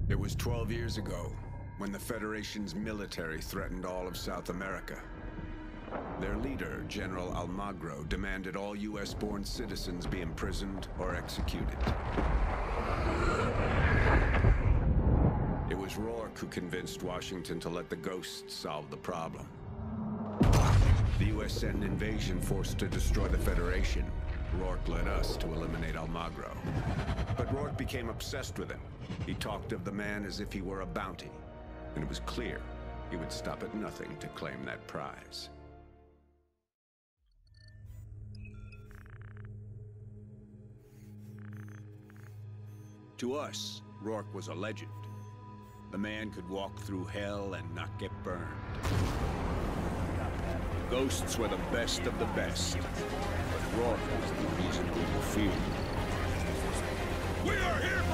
It was 12 years ago, when the Federation's military threatened all of South America. Their leader, General Almagro, demanded all US-born citizens be imprisoned or executed. It was Rourke who convinced Washington to let the Ghosts solve the problem. The US sent an invasion force to destroy the Federation. Rourke led us to eliminate Almagro. But Rourke became obsessed with him. He talked of the man as if he were a bounty, and it was clear he would stop at nothing to claim that prize. To us, Rourke was a legend. The man could walk through hell and not get burned. Ghosts were the best of the best, but Rourke was the reason we were feared. We are here